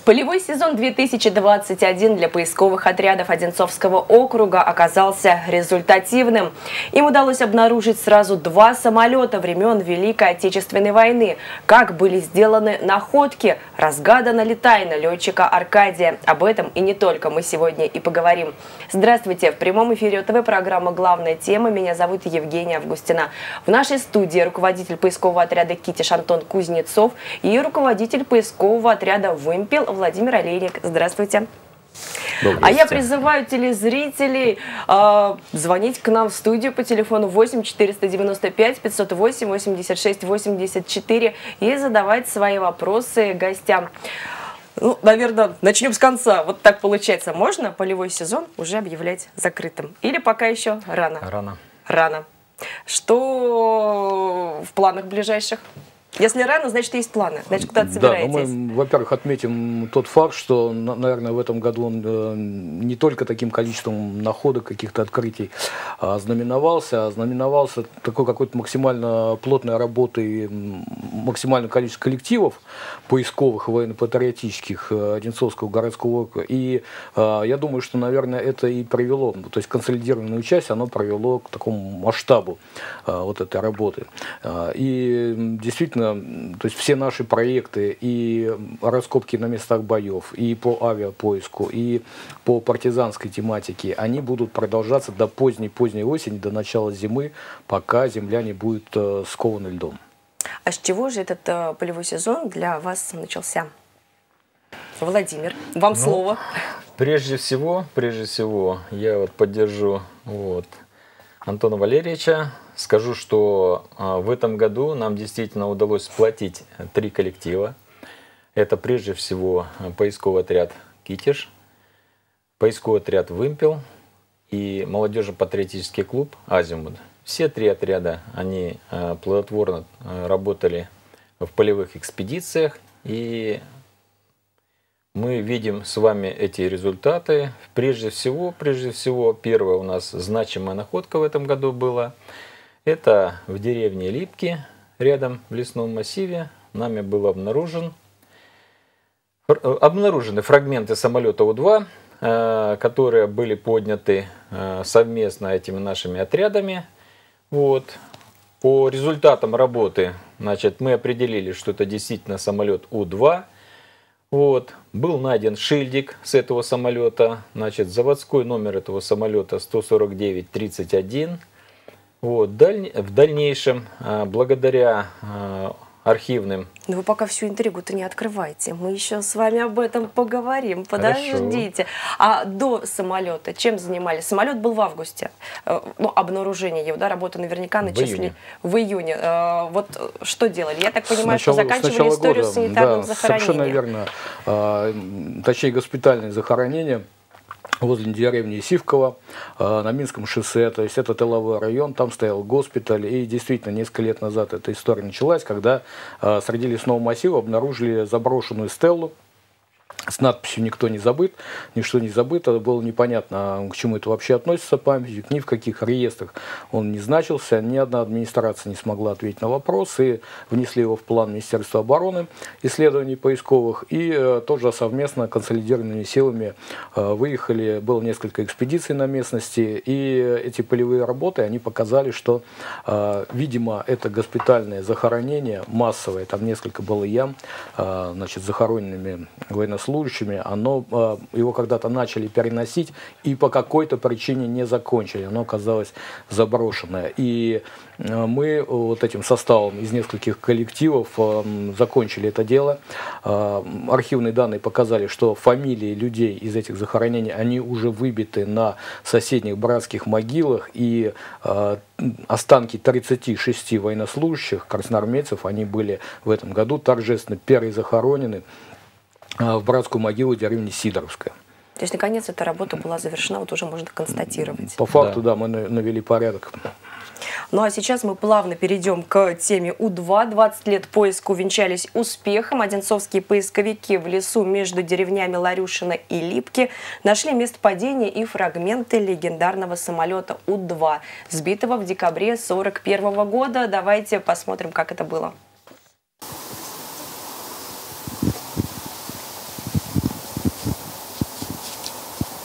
Полевой сезон 2021 для поисковых отрядов Одинцовского округа оказался результативным. Им удалось обнаружить сразу 2 самолета времен Великой Отечественной войны. Как были сделаны находки, разгадана ли тайна летчика Аркадия? Об этом и не только мы сегодня и поговорим. Здравствуйте! В прямом эфире ОТВ программа «Главная тема». Меня зовут Евгения Августина. В нашей студии руководитель поискового отряда «Китиш» Антон Кузнецов и руководитель поискового отряда «Вымпел» Владимир Олейник. Здравствуйте. А я призываю телезрителей звонить к нам в студию по телефону 8 495 508 86 84 и задавать свои вопросы гостям. Ну, наверное, начнем с конца. Вот так получается. Можно полевой сезон уже объявлять закрытым? Или пока еще рано? Рано. Что в планах ближайших? Если рано, значит, есть планы, значит, куда-то собираетесь. Да, мы, во-первых, отметим тот факт, что, наверное, в этом году он не только таким количеством находок, каких-то открытий знаменовался, а знаменовался такой какой-то максимально плотной работой, максимальное количество коллективов поисковых и военно-патриотических Одинцовского городского округа. И я думаю, что, наверное, это и привело, то есть консолидированное участие, оно привело к такому масштабу вот этой работы. И действительно, то есть все наши проекты и раскопки на местах боев, и по авиапоиску, и по партизанской тематике, они будут продолжаться до поздней осени, до начала зимы, пока земля не будет скована льдом. А с чего же этот полевой сезон для вас начался? Владимир, вам слово. Прежде всего, я поддержу Антона Валерьевича. Скажу, что в этом году нам действительно удалось сплотить 3 коллектива. Это прежде всего поисковый отряд «Китиш», поисковый отряд «Вымпел» и молодежно-патриотический клуб «Азимут». Все 3 отряда, они плодотворно работали в полевых экспедициях, и мы видим с вами эти результаты. Прежде всего, первая у нас значимая находка в этом году была. Это в деревне Липки, рядом в лесном массиве, нами был обнаружены фрагменты самолета У-2, которые были подняты совместно этими нашими отрядами. По результатам работы, мы определили, что это действительно самолет У-2. Был найден шильдик с этого самолета, заводской номер этого самолета 14931. В дальнейшем, благодаря архивным... Но вы пока всю интригу-то не открывайте. Мы еще с вами об этом поговорим. Подождите. Хорошо. А до самолета чем занимались? Самолет был в августе. Обнаружение его, работа наверняка начали в июне. Вот что делали? Я так понимаю, что заканчивали историю с санитарным захоронением. Совершенно верно. Точнее, госпитальное захоронение возле деревни Сивково на Минском шоссе, то есть это тыловой район, там стоял госпиталь, и действительно несколько лет назад эта история началась, когда среди лесного массива обнаружили заброшенную стеллу с надписью «Никто не забыт», ничто не забыто. Было непонятно, к чему это вообще относится памятник, ни в каких реестрах он не значился, ни одна администрация не смогла ответить на вопрос, и внесли его в план Министерства обороны исследований поисковых, и тоже совместно консолидированными силами выехали, было несколько экспедиций на местности, и эти полевые работы, они показали, что, видимо, это госпитальное захоронение массовое, там несколько было ям, захороненными военнослужащими, его когда-то начали переносить и по какой-то причине не закончили. Оно оказалось заброшенное. И мы этим составом из нескольких коллективов закончили это дело. Архивные данные показали, что фамилии людей из этих захоронений, они уже выбиты на соседних братских могилах, и останки 36 военнослужащих, красноармейцев, они были в этом году торжественно перезахоронены в братскую могилу деревни Сидоровская. То есть, наконец, эта работа была завершена, уже можно констатировать. По факту, да, мы навели порядок. Ну а сейчас мы плавно перейдем к теме У-2. 20 лет поиска увенчались успехом. Одинцовские поисковики в лесу между деревнями Ларюшино и Липки нашли место падения и фрагменты легендарного самолета У-2, сбитого в декабре 1941 года. Давайте посмотрим, как это было.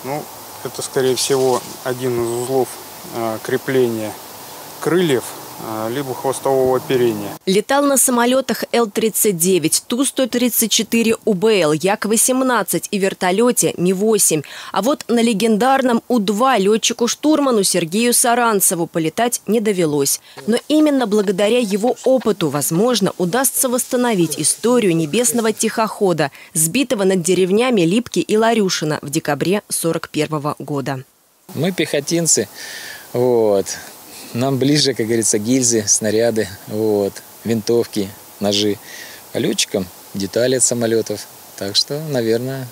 Ну, это, скорее всего, один из узлов крепления крыльев, либо хвостового оперения. Летал на самолетах Л-39, Ту-134 УБЛ, Як-18 и вертолете Ми-8. А вот на легендарном У-2 летчику-штурману Сергею Саранцеву полетать не довелось. Но именно благодаря его опыту, возможно, удастся восстановить историю небесного тихохода, сбитого над деревнями Липки и Ларюшино в декабре 1941 года. Мы пехотинцы, вот. Нам ближе, как говорится, гильзы, снаряды, вот, винтовки, ножи. А летчикам детали от самолетов. Так что, наверное,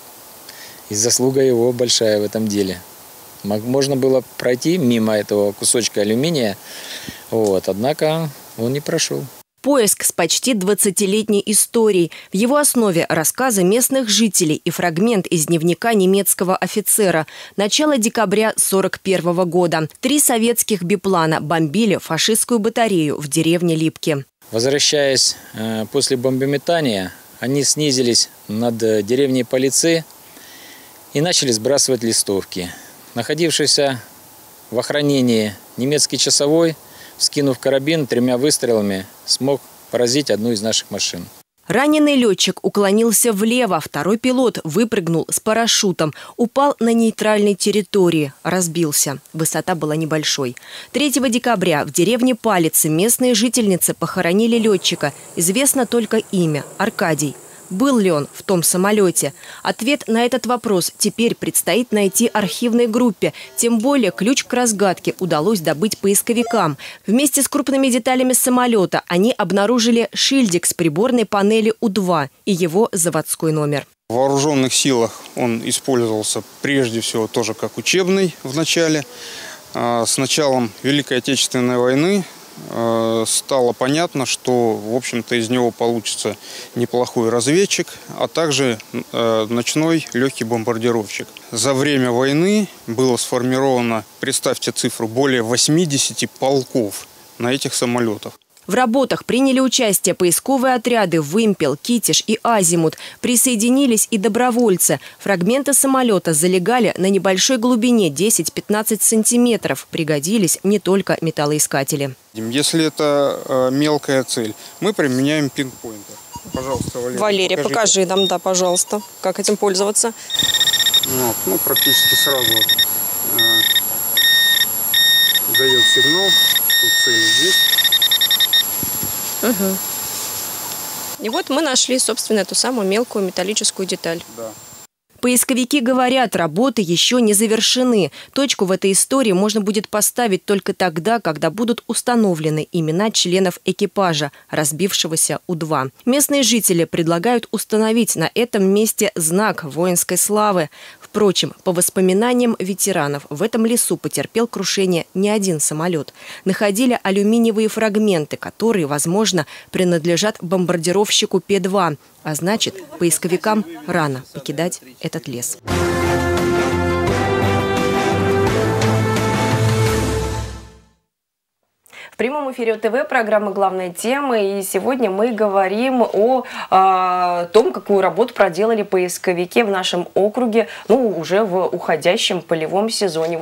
и заслуга его большая в этом деле. Можно было пройти мимо этого кусочка алюминия, вот, однако он не прошел. Поиск с почти 20-летней историей. В его основе рассказы местных жителей и фрагмент из дневника немецкого офицера. Начало декабря 1941 года. 3 советских биплана бомбили фашистскую батарею в деревне Липки. Возвращаясь после бомбометания, они снизились над деревней Полицы и начали сбрасывать листовки. Находившийся в охранении немецкий часовой, скинув карабин, 3 выстрелами смог поразить одну из наших машин. Раненый летчик уклонился влево, второй пилот выпрыгнул с парашютом, упал на нейтральной территории, разбился. Высота была небольшой. 3 декабря в деревне Палицы местные жительницы похоронили летчика. Известно только имя – Аркадий. Был ли он в том самолете? Ответ на этот вопрос теперь предстоит найти архивной группе. Тем более ключ к разгадке удалось добыть поисковикам. Вместе с крупными деталями самолета они обнаружили шильдик с приборной панели У-2 и его заводской номер. В вооруженных силах он использовался прежде всего тоже как учебный в начале. С началом Великой Отечественной войны стало понятно, что, в общем-то, из него получится неплохой разведчик, а также ночной легкий бомбардировщик. За время войны было сформировано, представьте цифру, более 80 полков на этих самолетах. В работах приняли участие поисковые отряды «Вымпел», «Китиш» и «Азимут». Присоединились и добровольцы. Фрагменты самолета залегали на небольшой глубине 10-15 сантиметров. Пригодились не только металлоискатели. Если это мелкая цель, мы применяем пинпоинтер. Пожалуйста, Валерия. Валерия, покажи нам, да, пожалуйста, как этим пользоваться. Вот, ну, практически сразу дает сигнал, что цель здесь. Угу. И вот мы нашли, собственно, эту самую мелкую металлическую деталь. Да. Поисковики говорят, работы еще не завершены. Точку в этой истории можно будет поставить только тогда, когда будут установлены имена членов экипажа, разбившегося У-2. Местные жители предлагают установить на этом месте знак воинской славы. Впрочем, по воспоминаниям ветеранов, в этом лесу потерпел крушение не один самолет. Находили алюминиевые фрагменты, которые, возможно, принадлежат бомбардировщику П-2. А значит, поисковикам рано покидать этот лес. В прямом эфире ОТВ программа «Главная тема». И сегодня мы говорим о том, какую работу проделали поисковики в нашем округе, уже в уходящем полевом сезоне.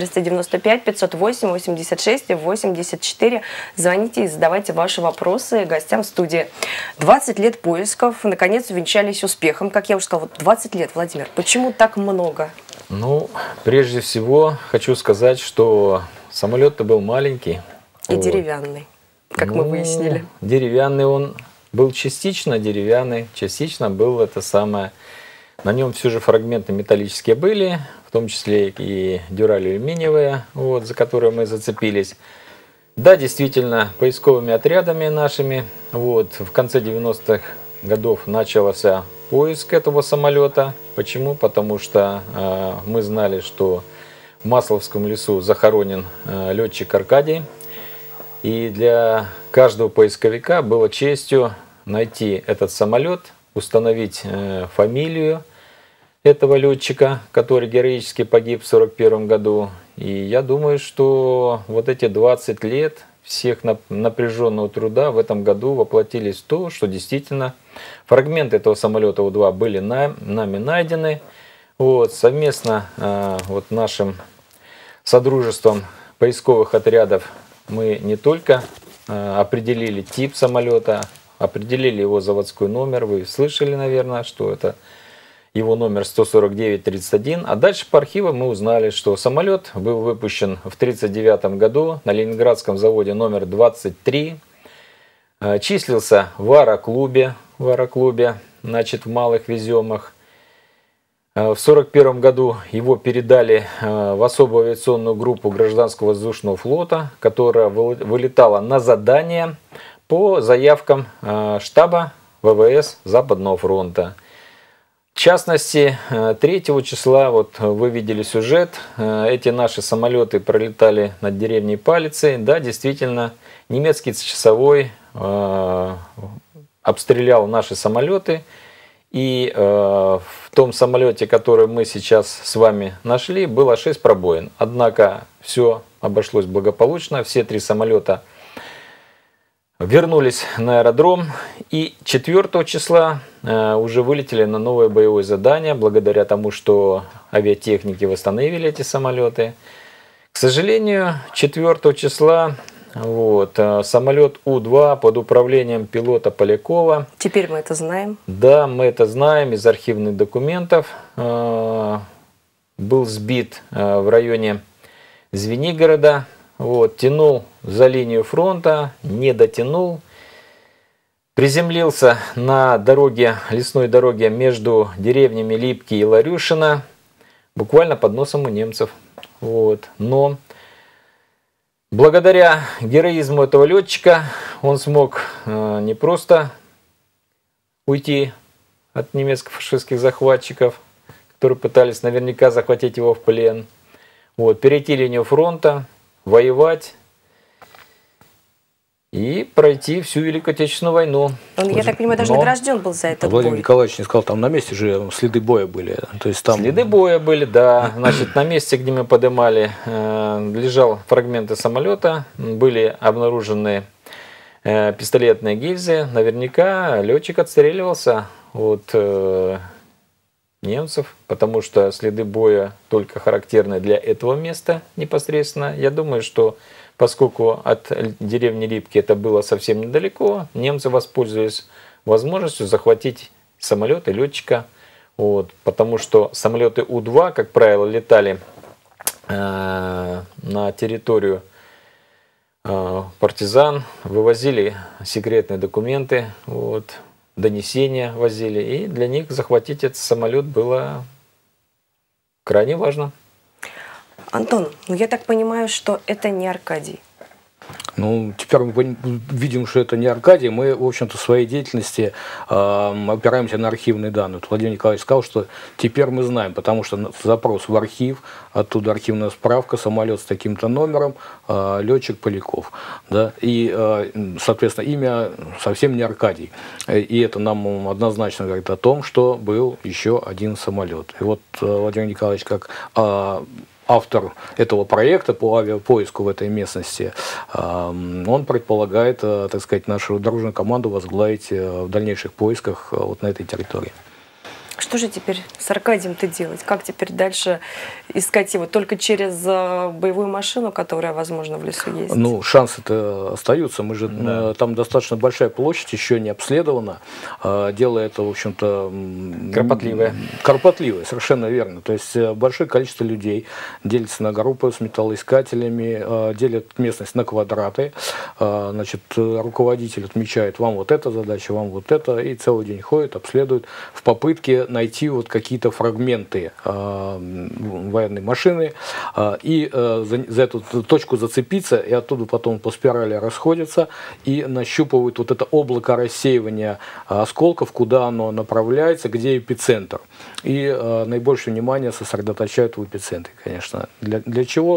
8-495-508-86-84. Звоните и задавайте ваши вопросы гостям в студии. 20 лет поисков, наконец, увенчались успехом. Как я уже сказала, 20 лет, Владимир. Почему так много? Прежде всего, хочу сказать, что самолет-то был маленький. И деревянный, как мы выяснили. Деревянный он был частично деревянный, частично был это самое. На нем все же фрагменты металлические были, в том числе и дюрали алюминиевые, за которые мы зацепились. Да, действительно, поисковыми отрядами нашими, в конце 90-х годов начался поиск этого самолета. Почему? Потому что мы знали, что в Масловском лесу захоронен летчик Аркадий. И для каждого поисковика было честью найти этот самолет, установить фамилию этого летчика, который героически погиб в 1941 году. И я думаю, что вот эти 20 лет всех напряженного труда в этом году воплотились в то, что действительно фрагменты этого самолета У-2 были нами найдены. Вот, совместно вот нашим содружеством поисковых отрядов мы не только определили тип самолета, определили его заводской номер. Вы слышали, наверное, что это его номер 14931. А дальше по архивам мы узнали, что самолет был выпущен в 1939 году на Ленинградском заводе номер 23. Числился в аэроклубе, значит, в Малых Веземах. В 1941 году его передали в особую авиационную группу гражданского воздушного флота, которая вылетала на задание по заявкам штаба ВВС Западного фронта. В частности, 3 числа, вот вы видели сюжет, эти наши самолеты пролетали над деревней Палицы. Да, действительно, немецкий часовой обстрелял наши самолеты. И в том самолете, который мы сейчас с вами нашли, было 6 пробоин. Однако все обошлось благополучно. Все 3 самолета вернулись на аэродром. И 4 числа уже вылетели на новое боевое задание, благодаря тому, что авиатехники восстановили эти самолеты. К сожалению, 4 числа самолет У-2 под управлением пилота Полякова. Теперь мы это знаем. Да, мы это знаем из архивных документов. Был сбит в районе Звенигорода. Тянул за линию фронта, не дотянул. Приземлился на лесной дороге между деревнями Липки и Ларюшино, буквально под носом у немцев. Но благодаря героизму этого летчика он смог не просто уйти от немецко-фашистских захватчиков, которые пытались наверняка захватить его в плен, перейти линию фронта, воевать и пройти всю Великую Отечественную войну. Он, я так понимаю, даже награжден был за этот Владимир бой. Николаевич не сказал, там на месте же следы боя были. То есть там... Следы боя были, да. Значит, на месте, где мы поднимали, лежал фрагменты самолета, были обнаружены пистолетные гильзы. Наверняка летчик отстреливался от немцев, потому что следы боя только характерны для этого места непосредственно. Я думаю, что поскольку от деревни Липки это было совсем недалеко, немцы воспользовались возможностью захватить самолет и летчика. Потому что самолеты У-2, как правило, летали на территорию партизан, вывозили секретные документы, донесения возили. И для них захватить этот самолет было крайне важно. Антон, я так понимаю, что это не Аркадий. Теперь мы видим, что это не Аркадий. Мы, в общем-то, в своей деятельности опираемся на архивные данные. Владимир Николаевич сказал, что теперь мы знаем, потому что запрос в архив, оттуда архивная справка, самолет с таким-то номером, летчик Поляков. Да? И, соответственно, имя совсем не Аркадий. И это нам однозначно говорит о том, что был еще один самолет. И Владимир Николаевич, как автор этого проекта по авиапоиску в этой местности, он предполагает, так сказать, нашу дорожную команду возглавить в дальнейших поисках на этой территории. Что же теперь с Аркадием-то делать? Как теперь дальше искать его? Только через боевую машину, которая, возможно, в лесу есть? Шансы-то остаются. Мы же, там достаточно большая площадь, еще не обследована. Дело это, в общем-то... Кропотливое, совершенно верно. То есть большое количество людей делится на группы с металлоискателями, делят местность на квадраты. Значит, руководитель отмечает, вам вот эта задача, вам вот это, и целый день ходит, обследует в попытке найти какие-то фрагменты военной машины и за эту точку зацепиться, и оттуда потом по спирали расходятся и нащупывают это облако рассеивания осколков, куда оно направляется, где эпицентр. И наибольшее внимание сосредоточают в эпицентре, конечно. Для чего?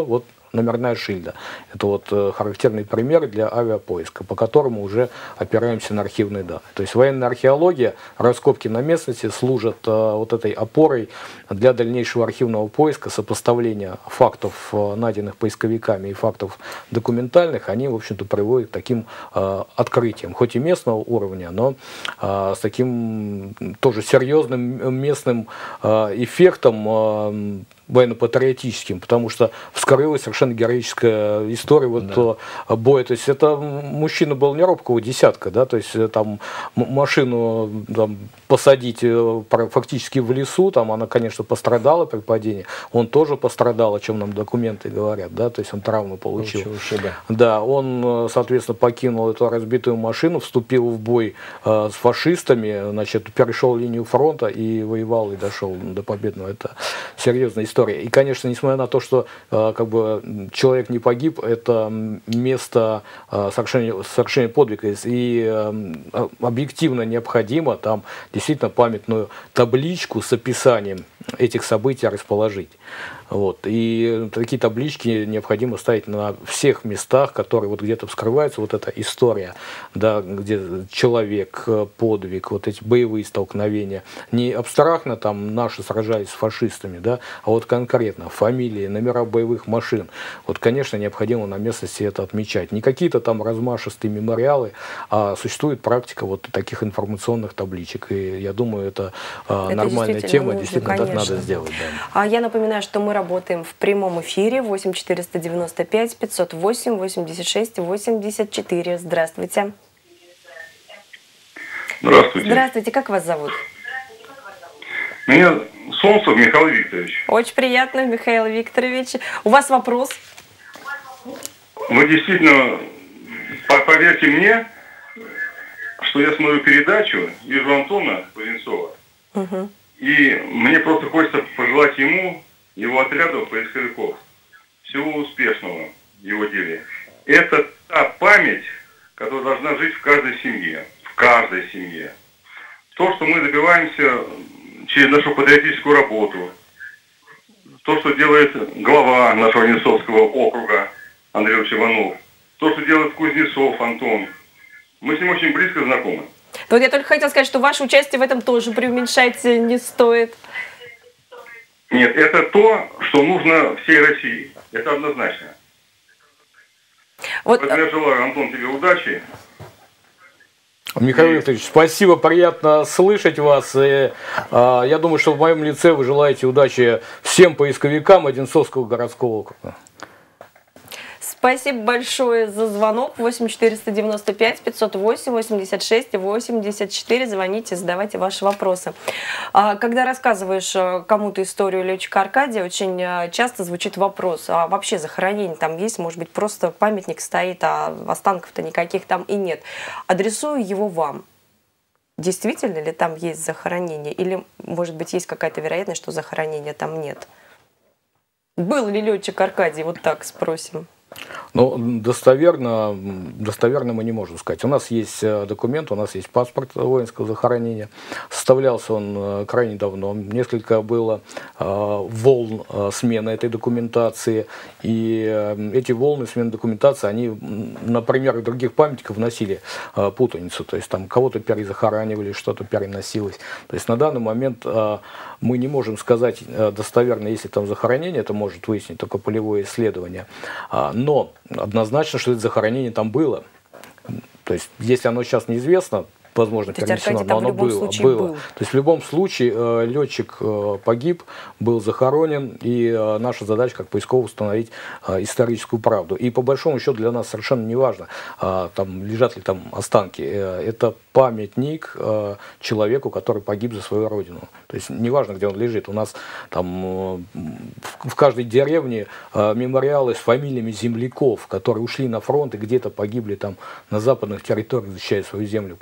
номерная шильда. Это вот характерный пример для авиапоиска, по которому уже опираемся на архивные данные. То есть военная археология, раскопки на местности служат вот этой опорой для дальнейшего архивного поиска, сопоставления фактов, найденных поисковиками, и фактов документальных. Они, в общем-то, приводят к таким открытиям, хоть и местного уровня, но с таким тоже серьезным местным эффектом, военно-патриотическим, потому что вскрылась совершенно героическая история вот боя. То есть это мужчина был не робкого десятка, да, то есть там машину там посадить фактически в лесу, там она, конечно, пострадала при падении, он тоже пострадал, о чем нам документы говорят, да, то есть он травму получил. Да, он, соответственно, покинул эту разбитую машину, вступил в бой с фашистами, значит, перешел линию фронта и воевал, и дошел до победного. Это серьезная история. И, конечно, несмотря на то, что как бы человек не погиб, это место совершения подвига, и объективно необходимо там действительно памятную табличку с описанием этих событий расположить. Вот. И такие таблички необходимо ставить на всех местах, которые вот где-то вскрываются, вот эта история, да, где человек, подвиг, вот эти боевые столкновения. Не абстрактно там наши сражались с фашистами, да, а вот конкретно фамилии, номера боевых машин. Вот, конечно, необходимо на местности это отмечать. Не какие-то там размашистые мемориалы, а существует практика вот таких информационных табличек. И я думаю, это нормальная тема, нужно, действительно, так надо сделать. Да. Я напоминаю, что мы работаем в прямом эфире 8 495 508 86 84. Здравствуйте. Здравствуйте. Здравствуйте, как вас зовут? Меня Солнцев Михаил Викторович. Очень приятно, Михаил Викторович. У вас вопрос? Вы действительно, поверьте мне, что я смотрю передачу, вижу Антона Кузнецова, и мне просто хочется пожелать ему, его отряду поисковиков, всего успешного в его деле. Это та память, которая должна жить в каждой семье. В каждой семье. То, что мы добиваемся через нашу патриотическую работу, то, что делает глава нашего Одинцовского округа Андрей Иванов, то, что делает Кузнецов Антон, мы с ним очень близко знакомы. Вот я только хотела сказать, что ваше участие в этом тоже преуменьшать не стоит. Нет, это то, что нужно всей России. Это однозначно. Вот... Поэтому я желаю, Антон, тебе удачи. Михаил Викторович, спасибо, приятно слышать вас. И, я думаю, что в моем лице вы желаете удачи всем поисковикам Одинцовского городского округа. Спасибо большое за звонок. 8 495 508 86 84. Звоните, задавайте ваши вопросы. Когда рассказываешь кому-то историю летчика Аркадия, очень часто звучит вопрос, а вообще захоронение там есть? Может быть, просто памятник стоит, а останков-то никаких там и нет. Адресую его вам. Действительно ли там есть захоронение? Или, может быть, есть какая-то вероятность, что захоронения там нет? Был ли летчик Аркадий? Вот так спросим. Ну, достоверно мы не можем сказать. У нас есть документ, у нас есть паспорт воинского захоронения. Составлялся он крайне давно. Несколько было волн смены этой документации. И эти волны смены документации, они, например, других памятников вносили путаницу. То есть там кого-то перезахоранивали, что-то переносилось. То есть на данный момент мы не можем сказать достоверно, если там захоронение, это может выяснить только полевое исследование. Но однозначно, что это захоронение там было. То есть, если оно сейчас неизвестно, возможно, перенесено, но оно было. То есть, в любом случае, летчик погиб, был захоронен, и наша задача, как поисковых, установить историческую правду. И, по большому счету, для нас совершенно не важно, там, лежат ли там останки. Это памятник человеку, который погиб за свою родину. То есть, неважно, где он лежит. У нас там в каждой деревне мемориалы с фамилиями земляков, которые ушли на фронт и где-то погибли там на западных территориях, защищая свою землю.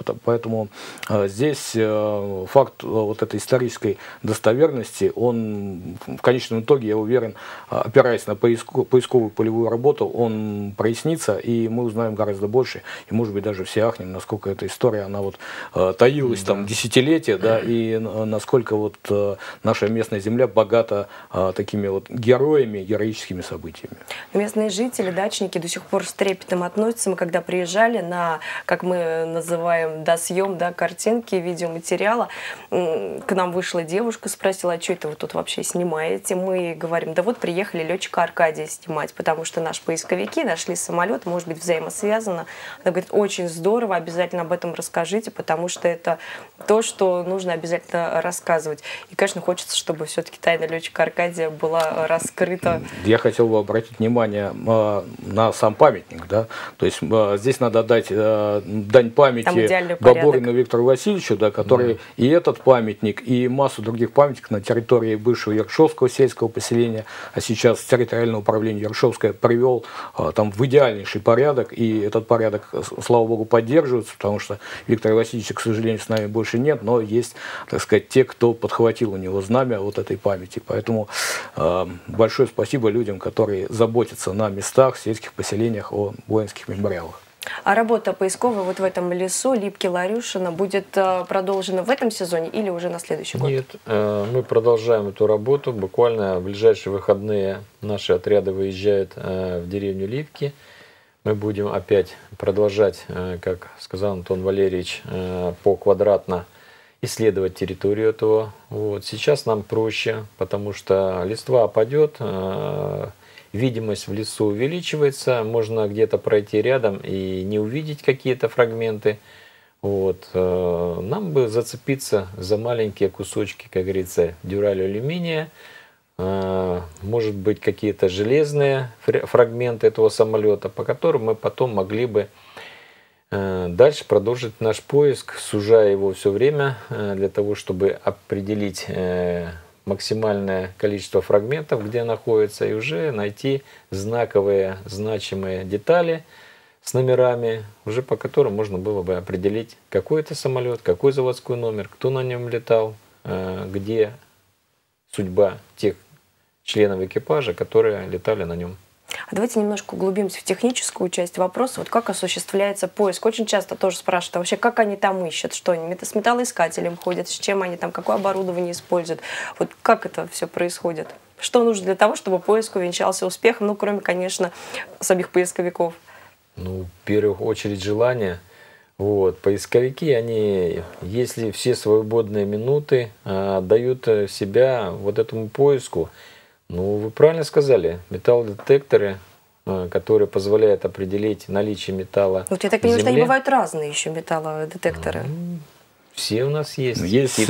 Поэтому здесь факт вот этой исторической достоверности, он в конечном итоге, я уверен, опираясь на поисковую полевую работу, он прояснится, и мы узнаем гораздо больше, и, может быть, даже все ахнем, насколько эта история, она вот таилась там десятилетия, да, и насколько вот наша местная земля богата такими вот героями, героическими событиями. Местные жители, дачники до сих пор с трепетом относятся. Мы когда приезжали на, как мы называем, досъем, да, картинки, видеоматериала, к нам вышла девушка, спросила, а что это вы тут вообще снимаете? Мы говорим, да вот приехали летчика Аркадия снимать, потому что наши поисковики нашли самолет, может быть, взаимосвязано. Она говорит, очень здорово, обязательно об этом расскажите, потому что это то, что нужно обязательно рассказывать. И, конечно, хочется, чтобы все-таки тайна летчика Аркадия была раскрыта. Я хотел бы обратить внимание на сам памятник, да, то есть здесь надо дать дань памяти Бабурину Виктору Васильевичу, да, который и этот памятник, и массу других памятников на территории бывшего Ершовского сельского поселения, а сейчас территориальное управление Ершовское привел там в идеальнейший порядок, и этот порядок, слава богу, поддерживается, потому что Виктора Васильевича, к сожалению, с нами больше нет, но есть, так сказать, те, кто подхватил у него знамя вот этой памяти. Поэтому большое спасибо людям, которые заботятся на местах, в сельских поселениях о воинских мемориалах. А работа поисковая вот в этом лесу Липки-Ларюшина будет продолжена в этом сезоне или уже на следующий год? Нет, мы продолжаем эту работу. Буквально в ближайшие выходные наши отряды выезжают в деревню Липки. Мы будем опять продолжать, как сказал Антон Валерьевич, поквадратно исследовать территорию этого. Вот. Сейчас нам проще, потому что листва опадет, видимость в лесу увеличивается, можно где-то пройти рядом и не увидеть какие-то фрагменты. Вот. Нам бы зацепиться за маленькие кусочки, как говорится, дюраль-алюминия, может быть, какие-то железные фрагменты этого самолета, по которым мы потом могли бы дальше продолжить наш поиск, сужая его все время для того, чтобы определить максимальное количество фрагментов, где находится, и уже найти знаковые, значимые детали с номерами, уже по которым можно было бы определить, какой это самолет, какой заводской номер, кто на нем летал, где судьба тех членов экипажа, которые летали на нем. А давайте немножко углубимся в техническую часть вопроса. Вот как осуществляется поиск? Очень часто тоже спрашивают, а вообще как они там ищут? Что они с металлоискателем ходят? С чем они там? Какое оборудование используют? Вот как это все происходит? Что нужно для того, чтобы поиск увенчался успехом? Ну, кроме, конечно, самих поисковиков. Ну, в первую очередь желание. Вот. Поисковики, они, если все свободные минуты отдают себя вот этому поиску, ну, вы правильно сказали, металлодетекторы, которые позволяют определить наличие металла. Вот я так понимаю, что они бывают разные еще металлодетекторы. Все у нас есть. Есть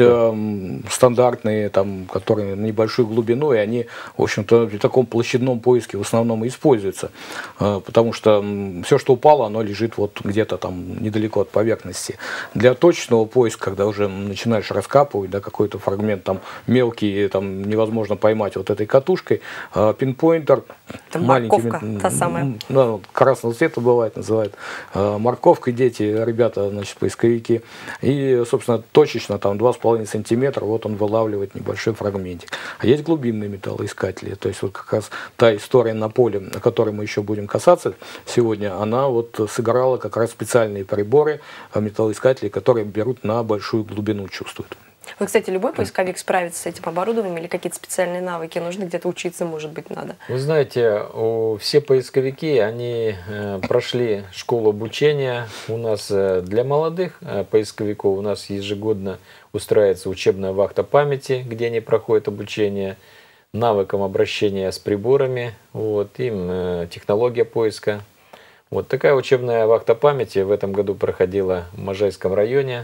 стандартные, там, которые на небольшую глубину, и они, в общем-то, в таком площадном поиске в основном и используются. Потому что все, что упало, оно лежит вот где-то там недалеко от поверхности. Для точечного поиска, когда уже начинаешь раскапывать, да, какой-то фрагмент там мелкий, там невозможно поймать вот этой катушкой, пинпоинтер, маленький, та самая. Да, красного цвета бывает, называют морковкой дети, ребята, значит, поисковики. И, собственно, точечно, там 2,5 сантиметра, вот он вылавливает небольшой фрагментик. А есть глубинные металлоискатели, то есть вот как раз та история на поле, о которой мы еще будем касаться сегодня, она вот сыграла как раз специальные приборы, металлоискатели, которые берут на большую глубину, чувствуют. Вы, кстати, любой поисковик справится с этим оборудованием или какие-то специальные навыки? Нужно где-то учиться, может быть, надо? Вы знаете, все поисковики, они прошли школу обучения. У нас для молодых поисковиков у нас ежегодно устраивается учебная вахта памяти, где они проходят обучение навыкам обращения с приборами, вот, им технология поиска. Вот такая учебная вахта памяти в этом году проходила в Можайском районе.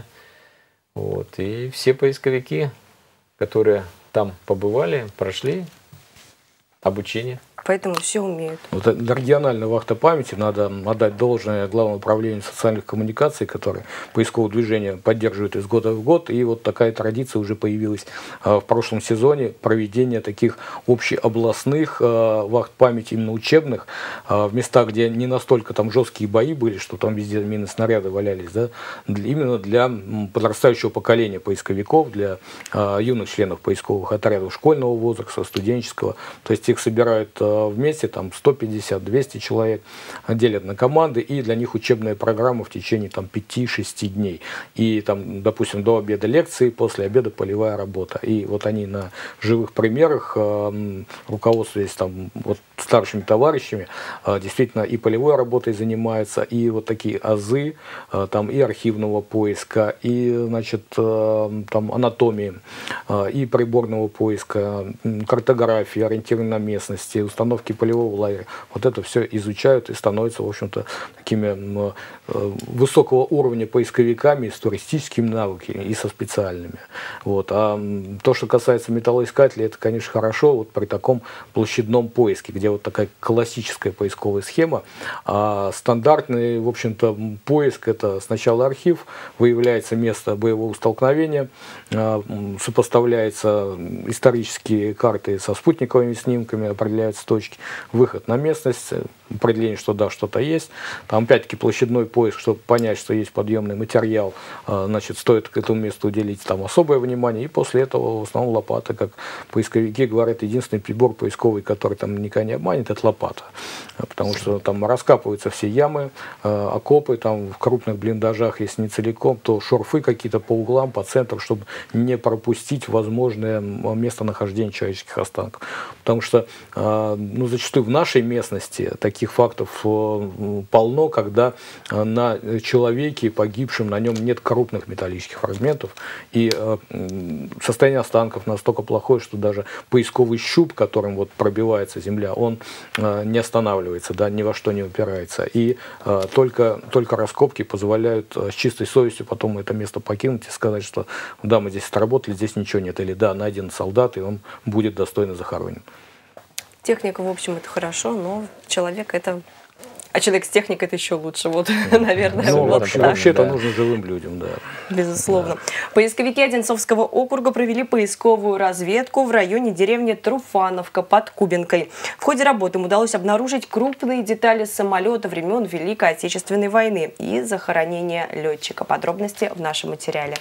Вот, и все поисковики, которые там побывали, прошли обучение. Поэтому все умеют. Вот для региональной вахты памяти надо отдать должное Главному управлению социальных коммуникаций, которое поисковое движение поддерживает из года в год. И вот такая традиция уже появилась в прошлом сезоне проведения таких общеобластных вахт памяти, именно учебных, в местах, где не настолько там жесткие бои были, что там везде мины, снаряды валялись, да, именно для подрастающего поколения поисковиков, для юных членов поисковых отрядов школьного возраста, студенческого. То есть их собирают вместе, там 150-200 человек, делят на команды, и для них учебная программа в течение там 5-6 дней. И там, допустим, до обеда лекции, после обеда полевая работа. И вот они на живых примерах, руководствуясь там вот старшими товарищами, действительно и полевой работой занимаются, и вот такие азы там и архивного поиска, и, значит, там анатомии, и приборного поиска, картографии, ориентирования на местности, установки полевого лагеря. Вот это все изучают и становятся, в общем-то, такими высокого уровня поисковиками с туристическими навыками и со специальными. Вот. А то, что касается металлоискателей, это, конечно, хорошо вот при таком площадном поиске, где вот такая классическая поисковая схема. А стандартный, в общем-то, поиск — это сначала архив, выявляется место боевого столкновения, сопоставляются исторические карты со спутниковыми снимками, определяются точки, выход на местность, определение, что да, что-то есть. Там опять-таки площадной поиск, чтобы понять, что есть подъемный материал, значит, стоит к этому месту уделить там особое внимание. И после этого в основном лопата, как поисковики говорят, единственный прибор поисковый, который там никогда не обманет, это лопата. Потому что там раскапываются все ямы, окопы, там в крупных блиндажах, если не целиком, то шурфы какие-то по углам, по центру, чтобы не пропустить возможное местонахождение человеческих останков. Потому что ну, зачастую в нашей местности таких фактов полно, когда на человеке погибшем, на нем нет крупных металлических фрагментов, и состояние останков настолько плохое, что даже поисковый щуп, которым вот пробивается земля, он не останавливается, да, ни во что не упирается. И только раскопки позволяют с чистой совестью потом это место покинуть и сказать, что да, мы здесь отработали, здесь ничего нет, или да, найден солдат, и он будет достойно захоронен. Техника, в общем, это хорошо, но человек это... А человек с техникой это еще лучше, вот, наверное. Ну, вот вообще это нужно живым людям, да. Безусловно. Да. Поисковики Одинцовского округа провели поисковую разведку в районе деревни Труфановка под Кубинкой. В ходе работы им удалось обнаружить крупные детали самолета времен Великой Отечественной войны и захоронения летчика. Подробности в нашем материале.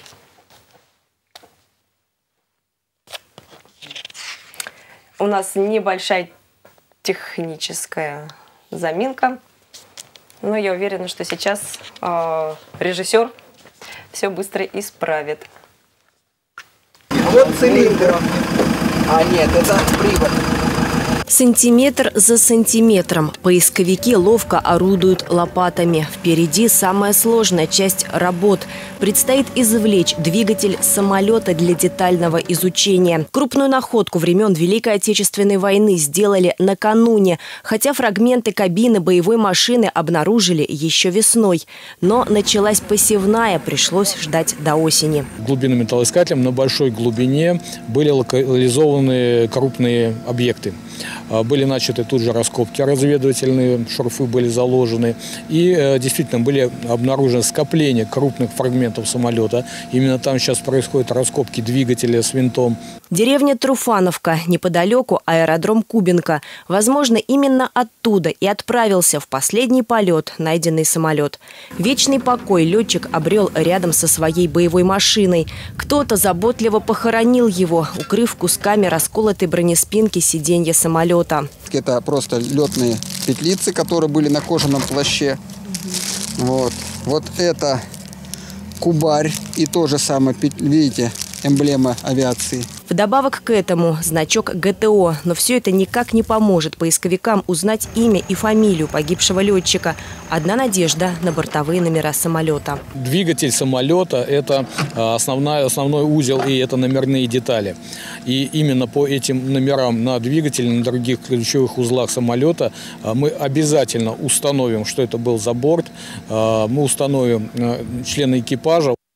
У нас небольшая техническая заминка. Но я уверена, что сейчас режиссер все быстро исправит. Вот цилиндр. А нет, это привод. Сантиметр за сантиметром поисковики ловко орудуют лопатами. Впереди самая сложная часть работ. Предстоит извлечь двигатель самолета для детального изучения. Крупную находку времен Великой Отечественной войны сделали накануне, хотя фрагменты кабины боевой машины обнаружили еще весной. Но началась посевная, пришлось ждать до осени. Глубинным металлоискателем на большой глубине были локализованы крупные объекты. Были начаты тут же раскопки разведывательные, шурфы были заложены. И действительно были обнаружены скопления крупных фрагментов самолета. Именно там сейчас происходят раскопки двигателя с винтом. Деревня Труфановка, неподалеку аэродром Кубинка. Возможно, именно оттуда и отправился в последний полет найденный самолет. Вечный покой летчик обрел рядом со своей боевой машиной. Кто-то заботливо похоронил его, укрыв кусками расколотой бронеспинки сиденья самолета. Это просто летные петлицы, которые были на кожаном плаще. Вот это кубарь и то же самое, видите, эмблема авиации. Вдобавок к этому значок ГТО. Но все это никак не поможет поисковикам узнать имя и фамилию погибшего летчика. Одна надежда на бортовые номера самолета. Двигатель самолета – это основной узел, и это номерные детали. И именно по этим номерам на двигателе, на других ключевых узлах самолета мы обязательно установим, что это был за борт. Мы установим члены экипажа.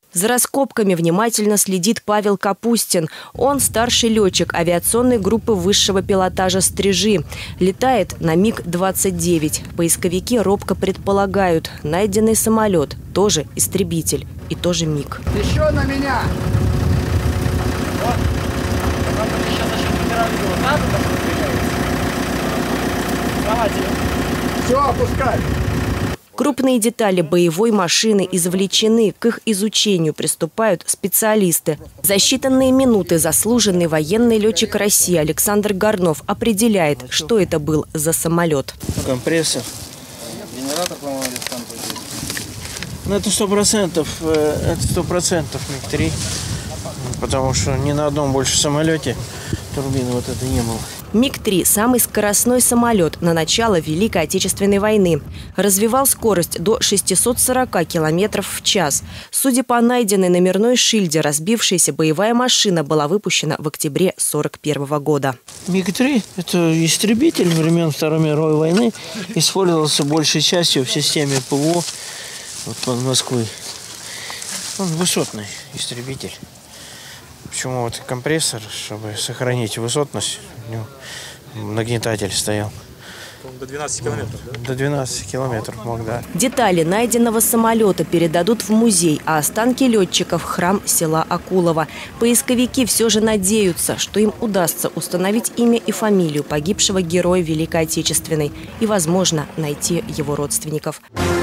За раскопками внимательно следит Павел Капустин. Он старший летчик авиационной группы высшего пилотажа «Стрижи». Летает на МиГ-29. Поисковики робко предполагают, найденный самолет тоже истребитель и тоже МиГ. Еще на меня! Все, опускай! Крупные детали боевой машины извлечены, к их изучению приступают специалисты. За считанные минуты заслуженный военный летчик России Александр Горнов определяет, что это был за самолет. Компрессор. Генератор, по-моему, ну, это 100%. Это 100% МиГ-3. Потому что ни на одном больше самолете турбины вот это не было. МиГ-3 – самый скоростной самолет на начало Великой Отечественной войны. Развивал скорость до 640 км в час. Судя по найденной номерной шильде, разбившаяся боевая машина была выпущена в октябре 1941 года. МиГ-3 – это истребитель времен Второй мировой войны. Использовался большей частью в системе ПВО вот под Москвой. Он высотный истребитель. Почему вот компрессор, чтобы сохранить высотность, у него нагнетатель стоял. До 12 километров, да? До 12 километров мог, да. Детали найденного самолета передадут в музей, а останки летчиков – в храм села Акулова. Поисковики все же надеются, что им удастся установить имя и фамилию погибшего героя Великой Отечественной и, возможно, найти его родственников.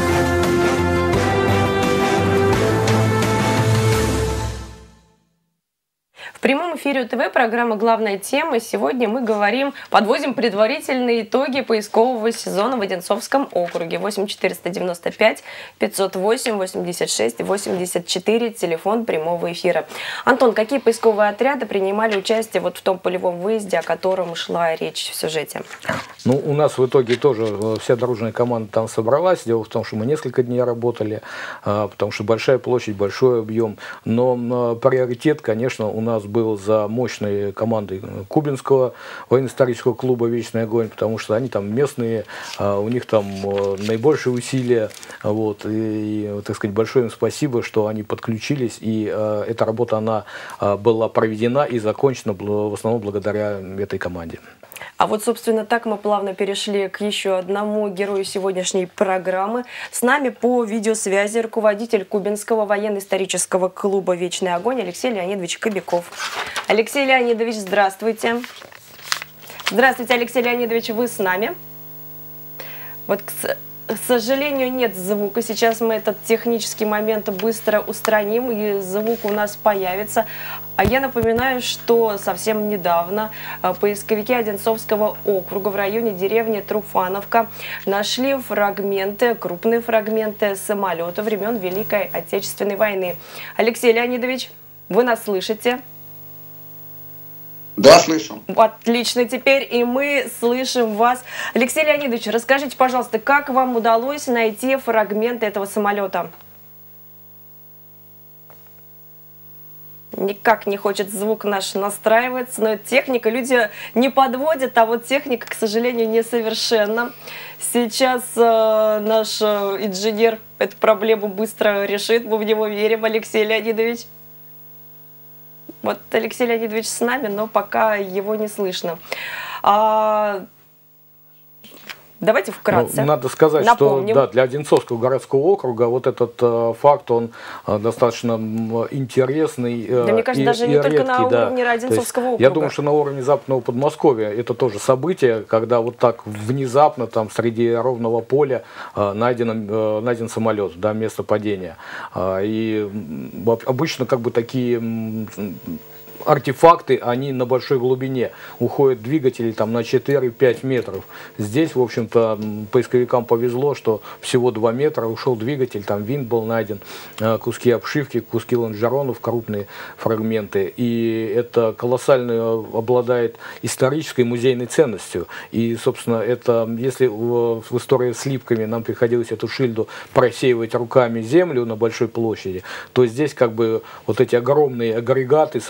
В прямом эфире УТВ программа «Главная тема». Сегодня мы подводим предварительные итоги поискового сезона в Одинцовском округе. 8495 508 86 84, телефон прямого эфира. Антон, какие поисковые отряды принимали участие вот в том полевом выезде, о котором шла речь в сюжете? Ну, у нас в итоге тоже вся дорожная команда там собралась. Дело в том, что мы несколько дней работали, потому что большая площадь, большой объем. Но приоритет, конечно, у нас был за мощной командой Кубинского военно-исторического клуба «Вечный огонь», потому что они там местные, у них там наибольшие усилия. Вот, и, так сказать, большое им спасибо, что они подключились, и эта работа, она была проведена и закончена в основном благодаря этой команде. А вот, собственно, так мы плавно перешли к еще одному герою сегодняшней программы. С нами по видеосвязи руководитель Кубинского военно-исторического клуба «Вечный огонь» Алексей Леонидович Кобяков. Алексей Леонидович, здравствуйте. Здравствуйте, Алексей Леонидович, вы с нами? Вот, к сожалению, нет звука. Сейчас мы этот технический момент быстро устраним, и звук у нас появится. А я напоминаю, что совсем недавно поисковики Одинцовского округа в районе деревни Труфановка нашли фрагменты, крупные фрагменты самолета времен Великой Отечественной войны. Алексей Леонидович, вы нас слышите? Да, слышу. Отлично, теперь и мы слышим вас. Алексей Леонидович, расскажите, пожалуйста, как вам удалось найти фрагменты этого самолета? Никак не хочет звук наш настраиваться, но техника, люди не подводят, а вот техника, к сожалению, несовершенна. Сейчас наш инженер эту проблему быстро решит, мы в него верим, Алексей Леонидович. Вот Алексей Леонидович с нами, но пока его не слышно. Давайте вкратце. Надо сказать, напомним, что да, для Одинцовского городского округа вот этот факт, он достаточно интересный. Да, мне кажется, даже не только на уровне Одинцовского округа. Я думаю, что на уровне Западного Подмосковья это тоже событие, когда вот так внезапно там среди ровного поля найден самолет, да, место падения. И обычно как бы такие артефакты, они на большой глубине. Уходят двигатели там на 4-5 метров. Здесь, в общем-то, поисковикам повезло, что всего 2 метра ушел двигатель, там винт был найден, куски обшивки, куски лонжеронов, крупные фрагменты. И это колоссально обладает исторической музейной ценностью. И, собственно, это, если в истории с Липками нам приходилось эту шильду просеивать руками землю на большой площади, то здесь как бы вот эти огромные агрегаты самолетные,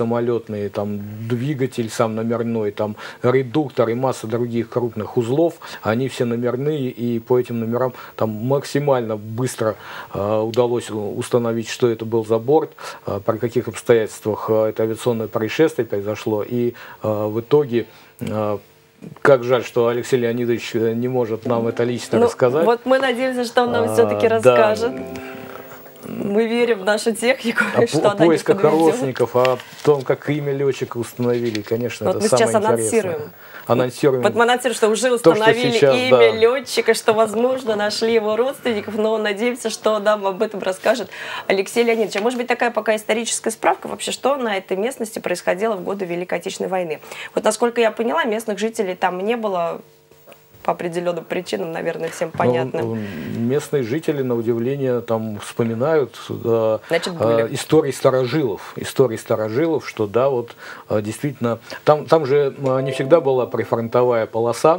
самолетные, там двигатель сам номерной, там редуктор и масса других крупных узлов, они все номерные, и по этим номерам там максимально быстро удалось установить, что это был за борт, при каких обстоятельствах это авиационное происшествие произошло, и в итоге... Как жаль, что Алексей Леонидович не может нам это лично рассказать. Вот мы надеемся, что он нам все-таки расскажет. Мы верим в нашу технику, что она не подведет. О родственников, о том, как имя летчика установили, конечно, вот это самое интересное. Мы сейчас анонсируем. Вот мы анонсируем, что уже установили имя летчика, что, возможно, нашли его родственников, но надеемся, что нам об этом расскажет Алексей Леонидович. А может быть, такая пока историческая справка вообще, что на этой местности происходило в годы Великой Отечественной войны. Вот, насколько я поняла, местных жителей там не было, по определенным причинам, наверное, всем понятным. Местные жители, на удивление, там вспоминают истории старожилов, что да, вот действительно, там же не всегда была прифронтовая полоса.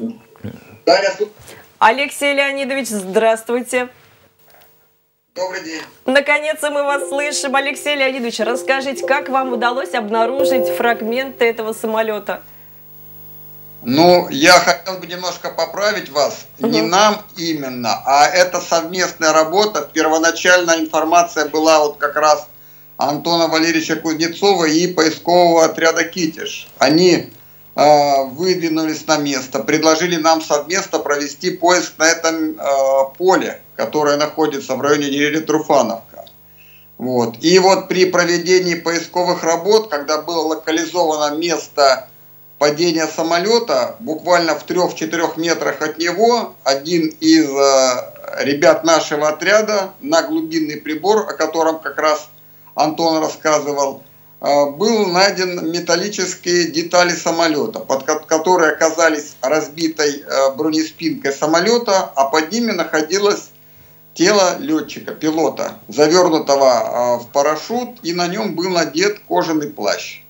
Алексей Леонидович, здравствуйте. Добрый день. Наконец-то мы вас слышим. Алексей Леонидович, расскажите, как вам удалось обнаружить фрагменты этого самолета? Ну, я хотел бы немножко поправить вас. Не нам именно, а это совместная работа. Первоначальная информация была вот как раз Антона Валерьевича Кузнецова и поискового отряда «Китиш». Они выдвинулись на место, предложили нам совместно провести поиск на этом поле, которое находится в районе деревни Труфановка. Вот. И вот при проведении поисковых работ, когда было локализовано место падения самолета, буквально в 3-4 метрах от него один из ребят нашего отряда на глубинный прибор, о котором как раз Антон рассказывал, был найден металлические детали самолета, под которые оказались разбитой бронеспинкой самолета, а под ними находилось тело летчика, пилота, завернутого в парашют, и на нем был надет кожаный плащ.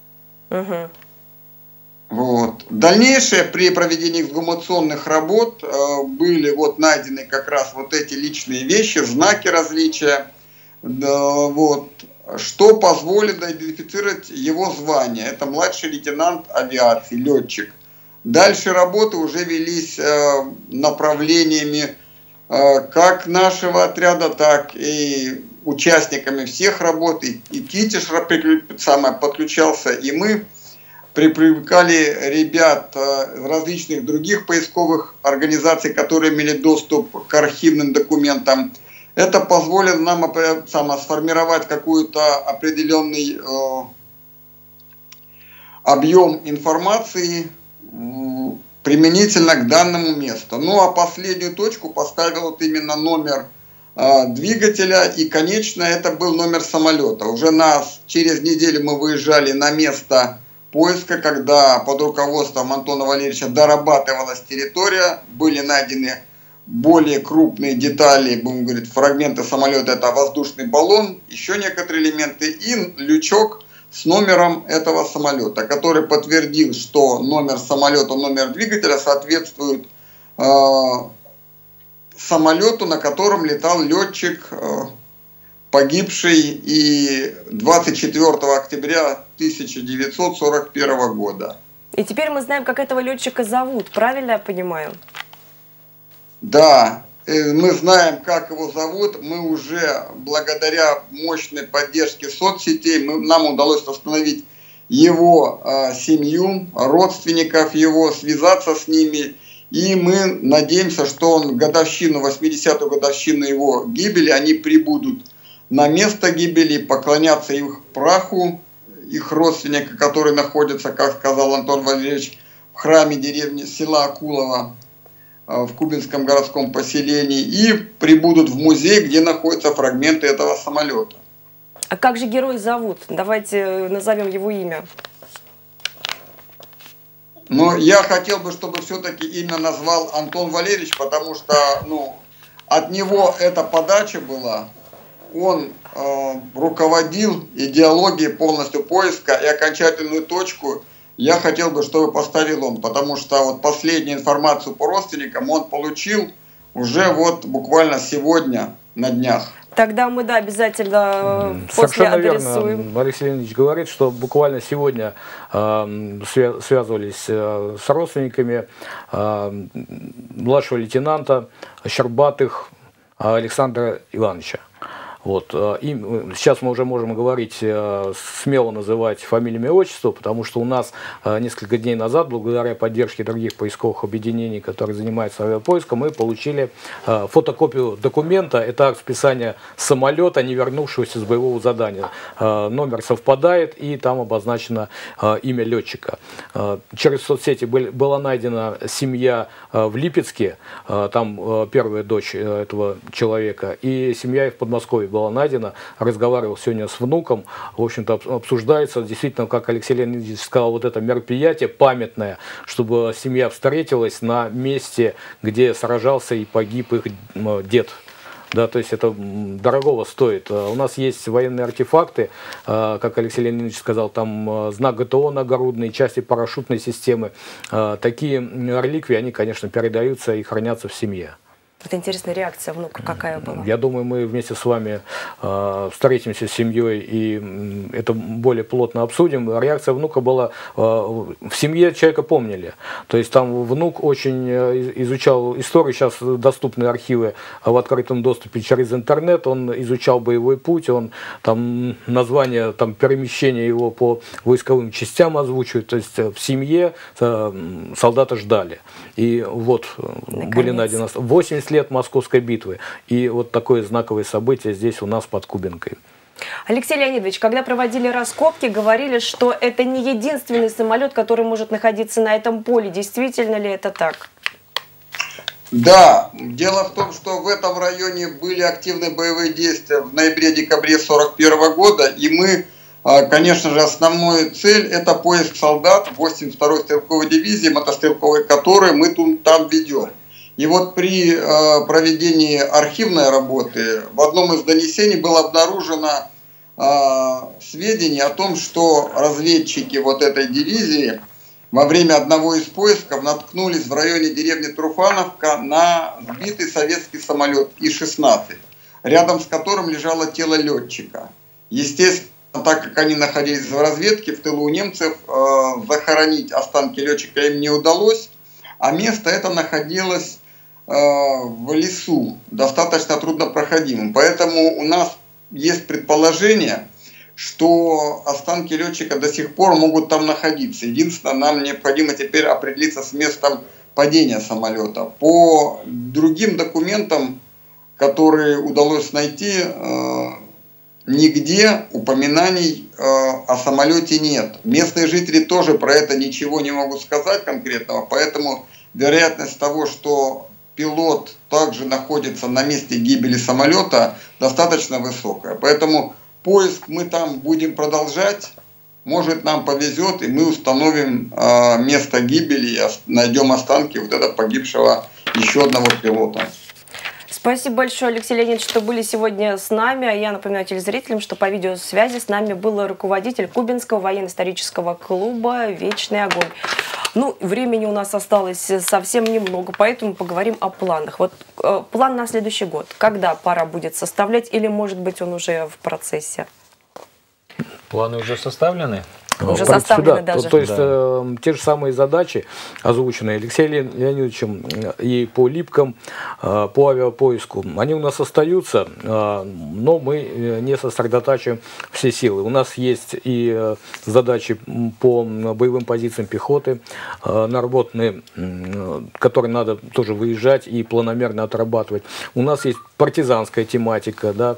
Вот. Дальнейшее при проведении эксгумационных работ были вот найдены как раз вот эти личные вещи, знаки различия, вот, что позволит идентифицировать его звание. Это младший лейтенант авиации, летчик. Дальше работы уже велись направлениями как нашего отряда, так и участниками всех работ. И «Китиш» подключался, и мы привлекали ребят различных других поисковых организаций, которые имели доступ к архивным документам. Это позволило нам сформировать какой-то определенный объем информации применительно к данному месту. Ну а последнюю точку поставил вот именно номер двигателя, и конечно это был номер самолета. Уже через неделю мы выезжали на место поиска, когда под руководством Антона Валерьевича дорабатывалась территория, были найдены более крупные детали, будем говорить, фрагменты самолета, это воздушный баллон, еще некоторые элементы, и лючок с номером этого самолета, который подтвердил, что номер самолета, номер двигателя соответствует самолету, на котором летал летчик, погибший и 24 октября 1941 года. И теперь мы знаем, как этого летчика зовут, правильно я понимаю? Да, мы знаем, как его зовут. Мы уже благодаря мощной поддержке соцсетей, нам удалось установить его семью, родственников его, связаться с ними. И мы надеемся, что он годовщину, 80-ю годовщину его гибели, они прибудут на место гибели, поклоняться их праху, их родственника, который находится, как сказал Антон Валерьевич, в храме деревни села Акулова в Кубинском городском поселении, и прибудут в музей, где находятся фрагменты этого самолета. А как же героя зовут? Давайте назовем его имя. Но я хотел бы, чтобы все-таки имя назвал Антон Валерьевич, потому что от него эта подача была. Он руководил идеологией полностью поиска, и окончательную точку я хотел бы, чтобы поставил он, потому что вот последнюю информацию по родственникам он получил уже вот буквально сегодня на днях. Тогда мы, да, обязательно после совершенно адресуем. верно. Алексей Леонидович говорит, что буквально сегодня связывались с родственниками младшего лейтенанта Щербатых Александра Ивановича. Вот. И сейчас мы уже можем говорить, смело называть фамилиями и отчество, потому что у нас несколько дней назад, благодаря поддержке других поисковых объединений, которые занимаются авиапоиском, мы получили фотокопию документа. Это акт списания самолета, не вернувшегося с боевого задания. Номер совпадает, и там обозначено имя летчика. Через соцсети была найдена семья в Липецке, там первая дочь этого человека, и семья в Подмосковье была найдена. Разговаривал сегодня с внуком. В общем-то, обсуждается действительно, как Алексей Леонидович сказал, вот это мероприятие памятное, чтобы семья встретилась на месте, где сражался и погиб их дед. Да, то есть это дорогого стоит. У нас есть военные артефакты, как Алексей Леонидович сказал, там знак ГТО нагородные, части парашютной системы. Такие реликвии, они, конечно, передаются и хранятся в семье. Вот интересная реакция внука какая была? Я думаю, мы вместе с вами встретимся с семьей и это более плотно обсудим. Реакция внука была, в семье человека помнили. То есть там внук очень изучал историю, сейчас доступны архивы в открытом доступе через интернет, он изучал боевой путь, он там название там, перемещения его по войсковым частям озвучивает. То есть в семье солдата ждали. И вот были найдены 80 лет Московской битвы. И вот такое знаковое событие здесь у нас под Кубинкой. Алексей Леонидович, когда проводили раскопки, говорили, что это не единственный самолет, который может находиться на этом поле. Действительно ли это так? Да, дело в том, что в этом районе были активные боевые действия в ноябре-декабре 1941 года, и мы, конечно же, основная цель – это поиск солдат 82-й стрелковой дивизии, мотострелковой, которые мы там ведем. И вот при проведении архивной работы в одном из донесений было обнаружено сведения о том, что разведчики вот этой дивизии во время одного из поисков наткнулись в районе деревни Труфановка на сбитый советский самолет И-16, рядом с которым лежало тело летчика. Естественно, так как они находились в разведке, в тылу у немцев, захоронить останки летчика им не удалось, а место это находилось в лесу, достаточно труднопроходимым. Поэтому у нас есть предположение, что останки летчика до сих пор могут там находиться. Единственное, нам необходимо теперь определиться с местом падения самолета. По другим документам, которые удалось найти, нигде упоминаний о самолете нет. Местные жители тоже про это ничего не могут сказать конкретного, поэтому вероятность того, что пилот также находится на месте гибели самолета, достаточно высокая. Поэтому поиск мы там будем продолжать. Может, нам повезет, и мы установим место гибели и найдем останки вот этого погибшего еще одного пилота. Спасибо большое, Алексей Леонидович, что были сегодня с нами. А я напоминаю телезрителям, что по видеосвязи с нами был руководитель Кубинского военно-исторического клуба «Вечный огонь». Ну, времени у нас осталось совсем немного, поэтому поговорим о планах. Вот план на следующий год. Когда пора будет составлять, или, может быть, он уже в процессе? Планы уже составлены? Уже составлены да. даже. То есть те же самые задачи, озвученные Алексеем Леонидовичем и по липкам, по авиапоиску, они у нас остаются, но мы не сосредотачиваем все силы. У нас есть и задачи по боевым позициям пехоты, наработанные, которые надо тоже выезжать и планомерно отрабатывать. У нас есть партизанская тематика, да,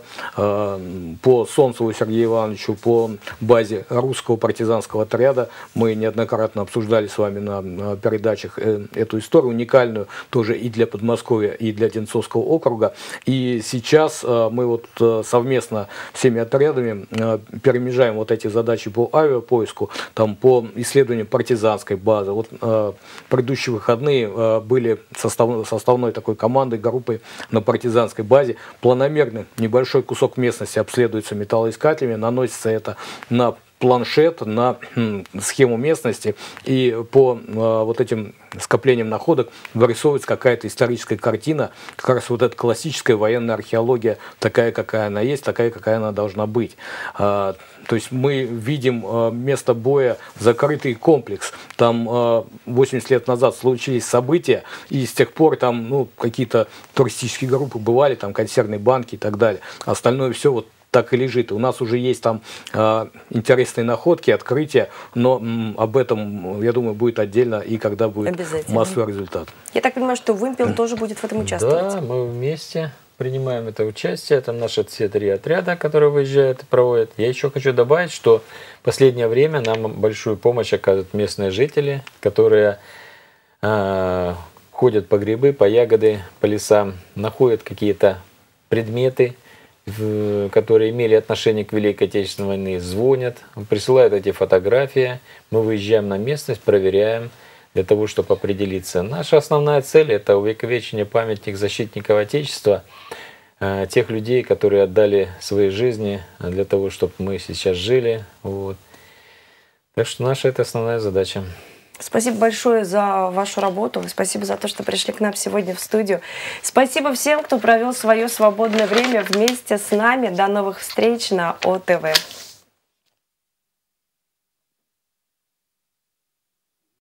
по Солнцеву Сергею Ивановичу, по базе русского партизанского отряда. Мы неоднократно обсуждали с вами на передачах эту историю, уникальную тоже и для Подмосковья, и для Одинцовского округа. И сейчас мы вот совместно всеми отрядами перемежаем вот эти задачи по авиапоиску, там, по исследованию партизанской базы. Вот предыдущие выходные были составной такой командой, группой на партизанской базе. Планомерно небольшой кусок местности обследуется металлоискателями, наносится это на планшет на схему местности, и по вот этим скоплением находок вырисовывается какая-то историческая картина, как раз вот эта классическая военная археология, такая, какая она есть, такая, какая она должна быть. То есть мы видим место боя, закрытый комплекс. Там 80 лет назад случились события, и с тех пор там какие-то туристические группы бывали, там консервные банки и так далее. Остальное все вот так и лежит. У нас уже есть там интересные находки, открытия, но об этом, я думаю, будет отдельно и когда будет массовый результат. Я так понимаю, что Вымпел тоже будет в этом участвовать? Да, мы вместе принимаем это участие. Это наши все 3 отряда, которые выезжают и проводят. Я еще хочу добавить, что в последнее время нам большую помощь оказывают местные жители, которые ходят по грибы, по ягоды, по лесам, находят какие-то предметы, которые имели отношение к Великой Отечественной войне, звонят, присылают эти фотографии, мы выезжаем на местность, проверяем для того, чтобы определиться. Наша основная цель – это увековечение памятник защитников Отечества, тех людей, которые отдали свои жизни для того, чтобы мы сейчас жили. Вот. Так что наша это основная задача. Спасибо большое за вашу работу. Спасибо за то, что пришли к нам сегодня в студию. Спасибо всем, кто провел свое свободное время вместе с нами. До новых встреч на ОТВ.